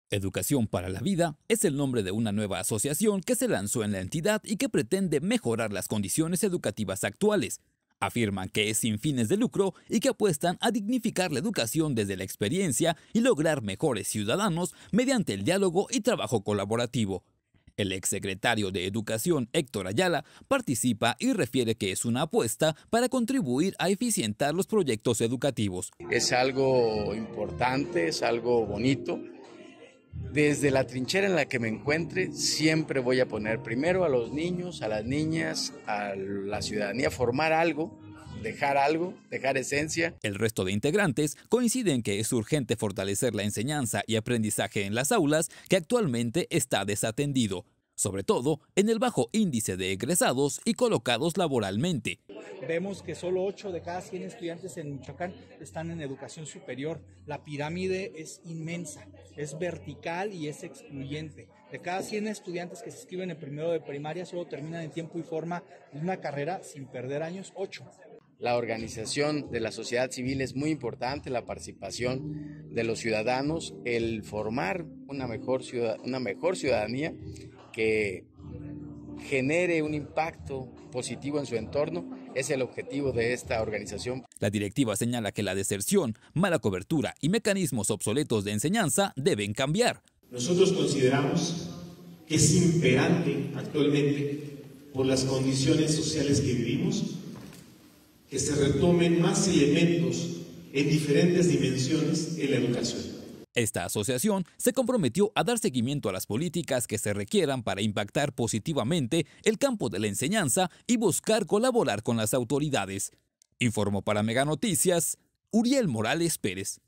Educación para la Vida es el nombre de una nueva asociación que se lanzó en la entidad y que pretende mejorar las condiciones educativas actuales. Afirman que es sin fines de lucro y que apuestan a dignificar la educación desde la experiencia y lograr mejores ciudadanos mediante el diálogo y trabajo colaborativo. El exsecretario de Educación, Héctor Ayala, participa y refiere que es una apuesta para contribuir a eficientar los proyectos educativos. Es algo importante, es algo bonito. Desde la trinchera en la que me encuentre, siempre voy a poner primero a los niños, a las niñas, a la ciudadanía, formar algo, dejar esencia. El resto de integrantes coinciden que es urgente fortalecer la enseñanza y aprendizaje en las aulas, que actualmente está desatendido, sobre todo en el bajo índice de egresados y colocados laboralmente. Vemos que solo 8 de cada 100 estudiantes en Michoacán están en educación superior. La pirámide es inmensa, es vertical y es excluyente. De cada 100 estudiantes que se inscriben en primero de primaria, solo terminan en tiempo y forma una carrera sin perder años, 8. La organización de la sociedad civil es muy importante, la participación de los ciudadanos, el formar una mejor ciudadanía que genere un impacto positivo en su entorno, es el objetivo de esta organización. La directiva señala que la deserción, mala cobertura y mecanismos obsoletos de enseñanza deben cambiar. Nosotros consideramos que es imperante actualmente, por las condiciones sociales que vivimos, que se retomen más elementos en diferentes dimensiones en la educación. Esta asociación se comprometió a dar seguimiento a las políticas que se requieran para impactar positivamente el campo de la enseñanza y buscar colaborar con las autoridades. Informó para Mega Noticias, Uriel Morales Pérez.